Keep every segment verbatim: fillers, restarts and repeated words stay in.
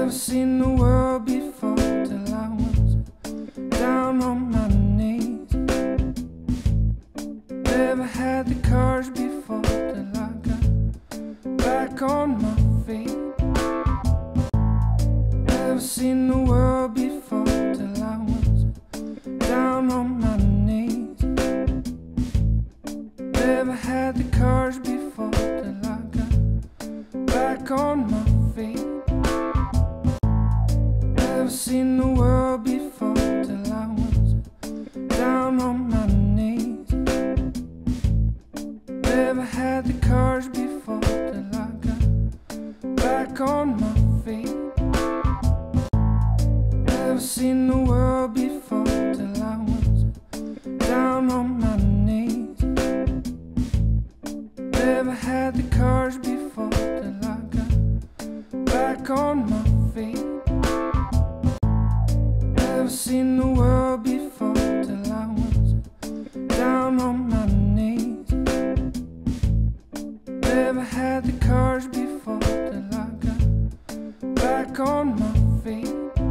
Never seen the world before till I was down on my knees. Never had the courage before till I got back on my feet. Never seen the world before till I was down on my knees. Never had the courage before till I got back on my feet. Never seen the world before till I was down on my knees. Never had the courage before till I got back on my feet. Never seen the world before till I was down on my knees. Never had the courage before till I got back on my feet. Never seen the world before till I was down on my knees. Never had the courage before till I got back on my feet.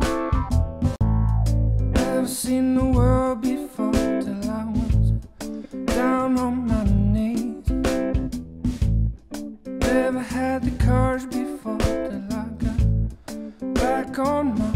Never seen the world before till I was down on my knees. Never had the courage before till I got back on my